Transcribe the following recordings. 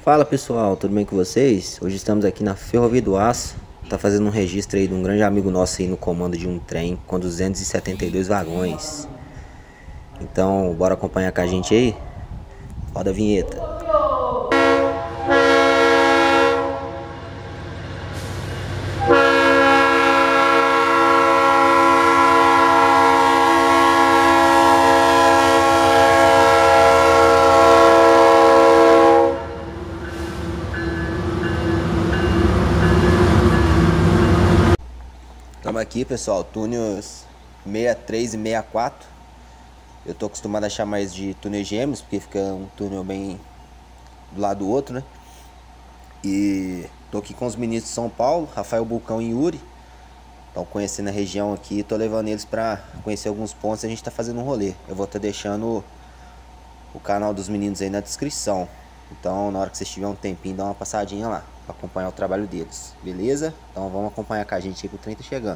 Fala pessoal, tudo bem com vocês? Hoje estamos aqui na Ferrovia do Aço. Tá fazendo um registro aí de um grande amigo nosso aí no comando de um trem com 272 vagões. Então, bora acompanhar com a gente aí? Roda a vinheta. Estamos aqui, pessoal, túneis 63 e 64. Eu tô acostumado a chamar eles de túnel gêmeos, porque fica um túnel bem do lado do outro, né? E tô aqui com os meninos de São Paulo, Rafael Bulcão e Yuri. Estão conhecendo a região aqui, tô levando eles pra conhecer alguns pontos e a gente tá fazendo um rolê. Eu vou estar deixando o canal dos meninos aí na descrição. Então, na hora que vocês tiverem um tempinho, dá uma passadinha lá pra acompanhar o trabalho deles, beleza? Então vamos acompanhar com a gente aí que o trem tá chegando.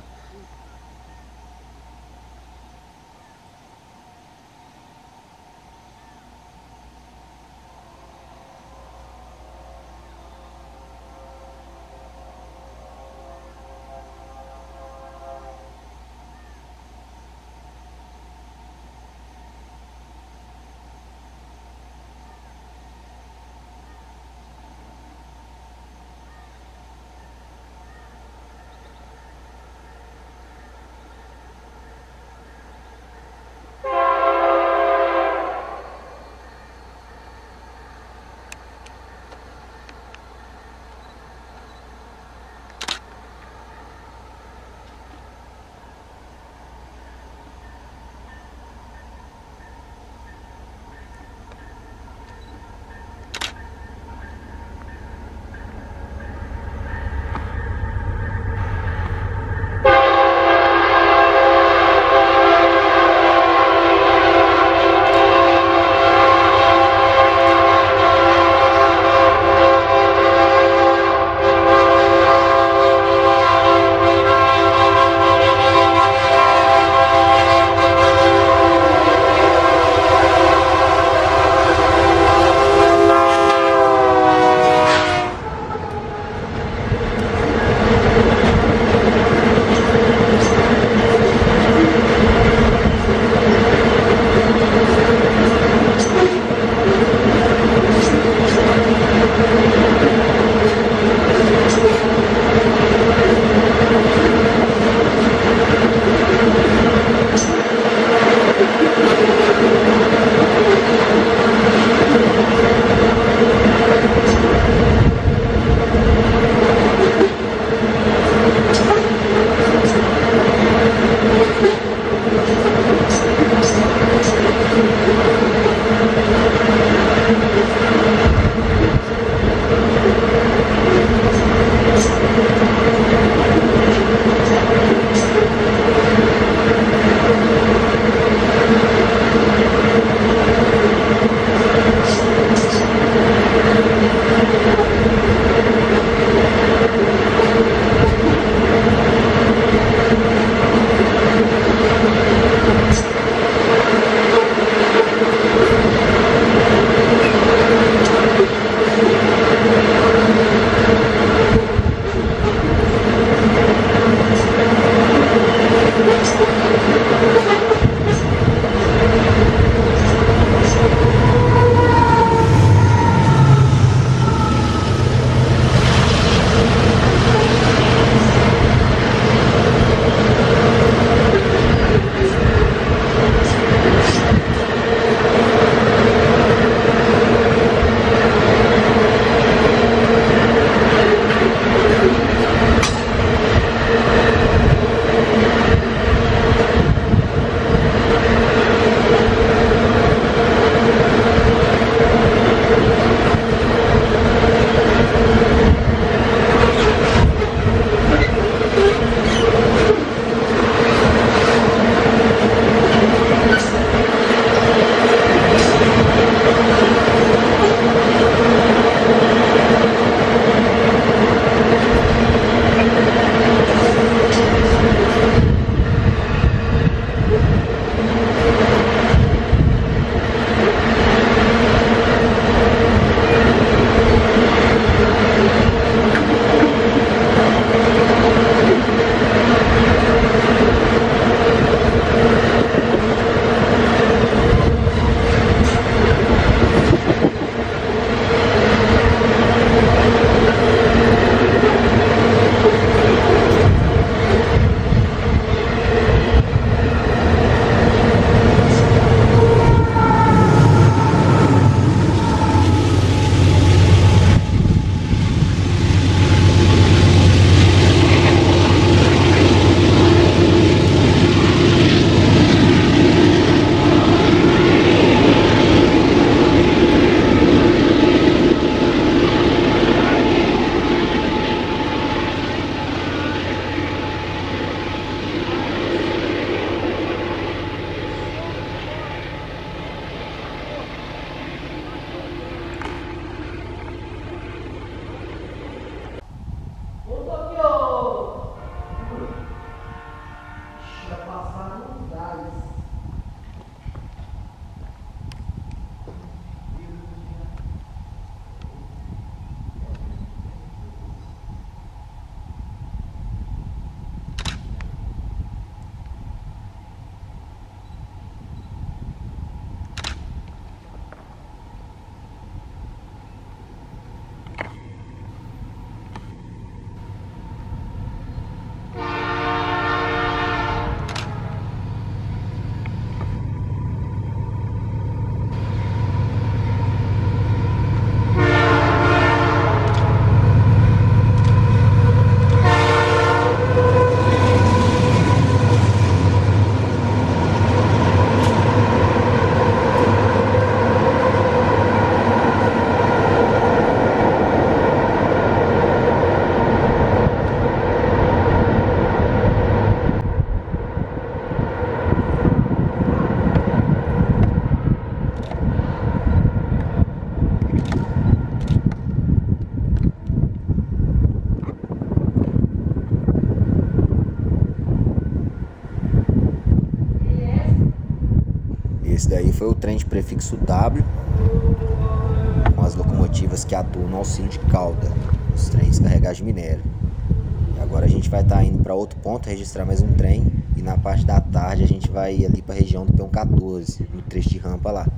aí foi o trem de prefixo W, com as locomotivas que atuam no auxílio de cauda, os trens carregados de minério. E agora a gente vai estar indo para outro ponto, registrar mais um trem, e na parte da tarde a gente vai ir ali para a região do peão 14, no trecho de rampa lá.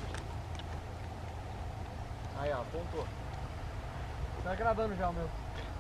Aí, ó, apontou. Tá gravando já o meu.